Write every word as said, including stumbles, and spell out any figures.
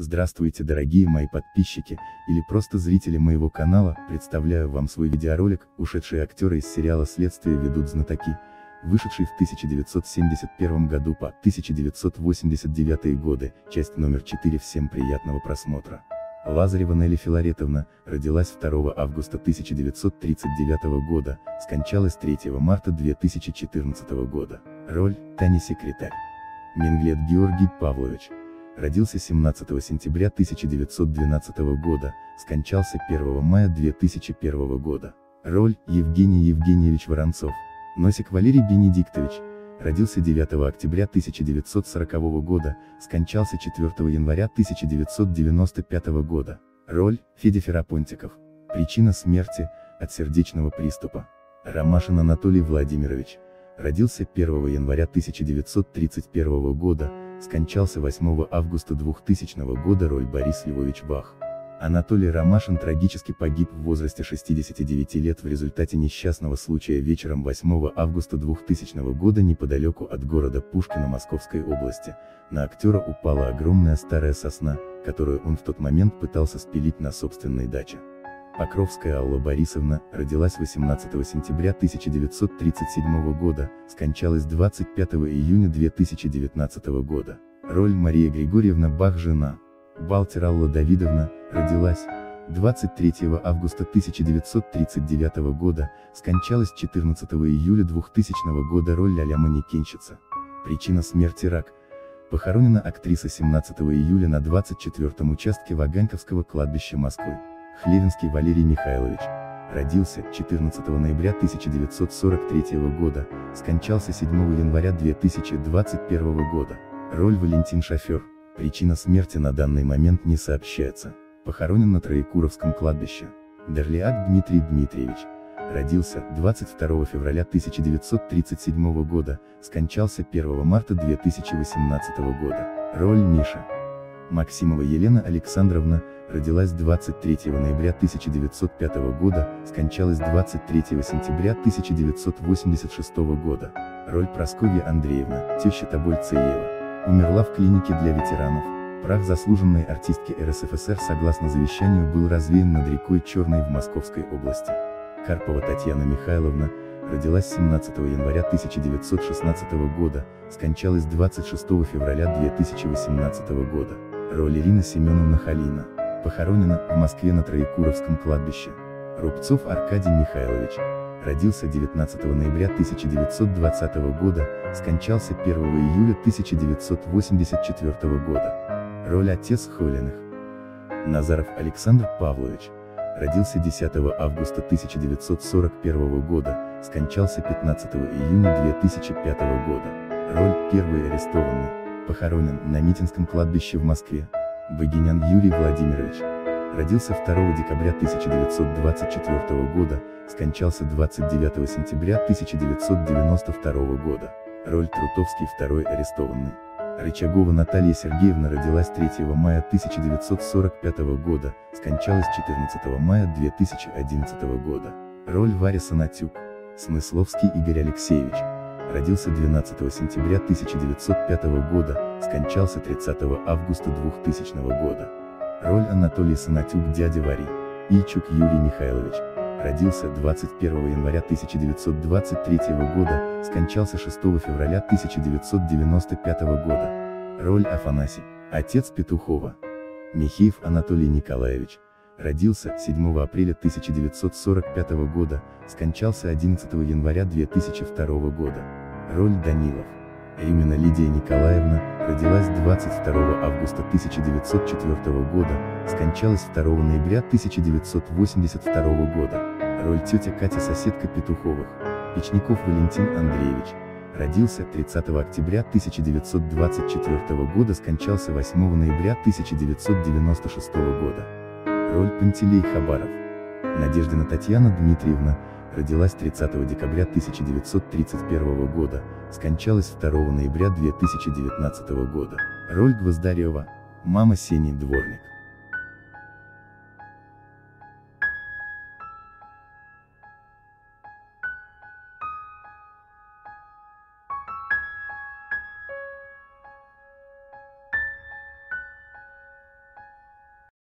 Здравствуйте, дорогие мои подписчики, или просто зрители моего канала, представляю вам свой видеоролик, ушедшие актеры из сериала «Следствие ведут знатоки», вышедший в тысяча девятьсот семьдесят первом году по тысяча девятьсот восемьдесят девятый годы, часть номер четыре. Всем приятного просмотра. Лазарева Нелли Филаретовна родилась второго августа тысяча девятьсот тридцать девятого года, скончалась третьего марта две тысячи четырнадцатого года. Роль – Таня Секретарь. Менглет Георгий Павлович. Родился семнадцатого сентября тысяча девятьсот двенадцатого года, скончался первого мая две тысячи первого года. Роль – Евгений Евгеньевич Воронцов. Носик Валерий Бенедиктович. Родился девятого октября тысяча девятьсот сорокового года, скончался четвёртого января тысяча девятьсот девяносто пятого года. Роль – Федя Ферапонтиков. Причина смерти – от сердечного приступа. Ромашин Анатолий Владимирович. Родился первого января тысяча девятьсот тридцать первого года, скончался восьмого августа двухтысячного года. Роль – Борис Львович Бах. Анатолий Ромашин трагически погиб в возрасте шестидесяти девяти лет в результате несчастного случая вечером восьмого августа двухтысячного года неподалеку от города Пушкино Московской области. На актера упала огромная старая сосна, которую он в тот момент пытался спилить на собственной даче. Покровская Алла Борисовна родилась восемнадцатого сентября тысяча девятьсот тридцать седьмого года, скончалась двадцать пятого июня две тысячи девятнадцатого года. Роль – Мария Григорьевна Бах, жена. Балтер Алла Давидовна родилась двадцать третьего августа тысяча девятьсот тридцать девятого года, скончалась четырнадцатого июля двухтысячного года. Роль – а-ля манекенщица. Причина смерти – рак. Похоронена актриса семнадцатого июля на двадцать четвёртом участке Ваганьковского кладбища Москвы. Хлевинский Валерий Михайлович. Родился четырнадцатого ноября тысяча девятьсот сорок третьего года, скончался седьмого января две тысячи двадцать первого года. Роль – Валентин Шофер. Причина смерти на данный момент не сообщается. Похоронен на Троекуровском кладбище. Дарлиак Дмитрий Дмитриевич. Родился двадцать второго февраля тысяча девятьсот тридцать седьмого года, скончался первого марта две тысячи восемнадцатого года. Роль – Миша. Максимова Елена Александровна, родилась двадцать третьего ноября тысяча девятьсот пятого года, скончалась двадцать третьего сентября тысяча девятьсот восемьдесят шестого года. Роль – Прасковья Андреевна, теща Тобольцеева. Умерла в клинике для ветеранов. Прах заслуженной артистки эр эс эф эс эр согласно завещанию был развеян над рекой Черной в Московской области. Карпова Татьяна Михайловна, родилась семнадцатого января тысяча девятьсот шестнадцатого года, скончалась двадцать шестого февраля две тысячи восемнадцатого года. Роль – Ирина Семеновна Халина. Похоронена в Москве на Троекуровском кладбище. Рубцов Аркадий Михайлович. Родился девятнадцатого ноября тысяча девятьсот двадцатого года, скончался первого июля тысяча девятьсот восемьдесят четвёртого года. Роль – отец Холиных. Назаров Александр Павлович. Родился десятого августа тысяча девятьсот сорок первого года, скончался пятнадцатого июня две тысячи пятого года. Роль – первый арестованный. Похоронен на Митинском кладбище в Москве. Богинян Юрий Владимирович. Родился второго декабря тысяча девятьсот двадцать четвёртого года, скончался двадцать девятого сентября тысяча девятьсот девяносто второго года. Роль – Трутовский, второй арестованный. Рычагова Наталья Сергеевна родилась третьего мая тысяча девятьсот сорок пятого года, скончалась четырнадцатого мая две тысячи одиннадцатого года. Роль – Варя Санатюк. Смысловский Игорь Алексеевич. Родился двенадцатого сентября тысяча девятьсот пятого года, скончался тридцатого августа двухтысячного года. Роль – Анатолий Санатюк, дядя Вари. Ильчук Юрий Михайлович. Родился двадцать первого января тысяча девятьсот двадцать третьего года, скончался шестого февраля тысяча девятьсот девяносто пятого года. Роль – Афанасий, отец Петухова. Михеев Анатолий Николаевич. Родился седьмого апреля тысяча девятьсот сорок пятого года, скончался одиннадцатого января две тысячи второго года. Роль – Данилов. Римина Лидия Николаевна, родилась двадцать второго августа тысяча девятьсот четвёртого года, скончалась второго ноября тысяча девятьсот восемьдесят второго года. Роль – тетя Катя, соседка Петуховых. Печников Валентин Андреевич. Родился тридцатого октября тысяча девятьсот двадцать четвёртого года, скончался восьмого ноября тысяча девятьсот девяносто шестого года. Роль – Пантелей Хабаров. Надеждина Татьяна Дмитриевна, родилась тридцатого декабря тысяча девятьсот тридцать первого года, скончалась второго ноября две тысячи девятнадцатого года. Роль – Гвоздарева, мама Сени Дворник.